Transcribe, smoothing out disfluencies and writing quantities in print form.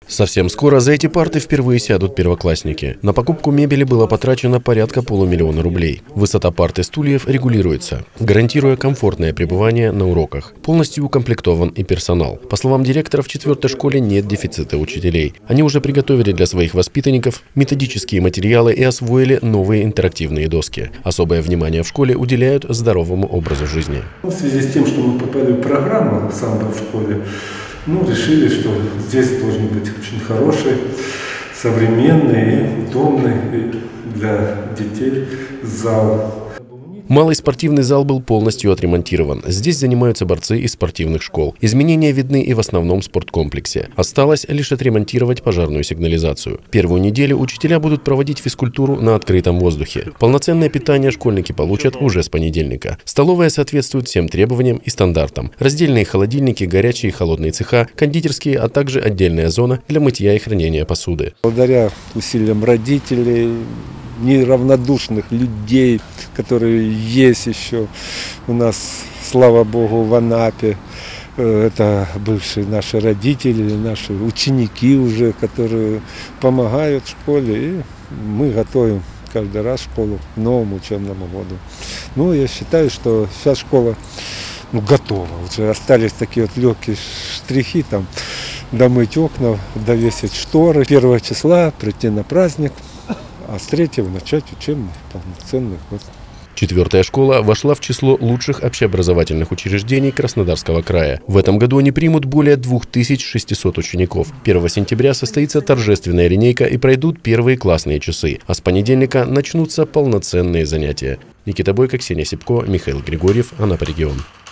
Совсем скоро за эти парты впервые сядут первоклассники. На покупку мебели было потрачено порядка $500 000 рублей. Высота парт и стульев регулируется, гарантируя комфортное пребывание на уроках. Полностью укомплектован и персонал. По словам директора, в 4-й школе нет дефицита учителей. Они уже приготовили для своих воспитанников методические материалы и освоили новые интерактивные доски. Особое внимание в школе уделяют здоровому образу жизни. В связи с тем, что мы попали в программу самбо в школе, решили, что здесь должен быть очень хороший, современный и удобный для детей зал. Малый спортивный зал был полностью отремонтирован. Здесь занимаются борцы из спортивных школ. Изменения видны и в основном спорткомплексе. Осталось лишь отремонтировать пожарную сигнализацию. Первую неделю учителя будут проводить физкультуру на открытом воздухе. Полноценное питание школьники получат уже с понедельника. Столовая соответствует всем требованиям и стандартам. Раздельные холодильники, горячие и холодные цеха, кондитерские, а также отдельная зона для мытья и хранения посуды. Благодаря усилиям родителей, неравнодушных людей, которые есть еще у нас, слава Богу, в Анапе. Это бывшие наши родители, наши ученики уже, которые помогают в школе. И мы готовим каждый раз школу к новому учебному году. Я считаю, что сейчас школа готова. Уже остались такие легкие штрихи, домыть окна, довесить шторы. 1 числа прийти на праздник. А с 3-го начать учебный полноценный год. 4-я школа вошла в число лучших общеобразовательных учреждений Краснодарского края. В этом году они примут более 2600 учеников. 1 сентября состоится торжественная линейка и пройдут первые классные часы. А с понедельника начнутся полноценные занятия. Никита Бойко, Ксения Сипко, Михаил Григорьев, Анапа регион.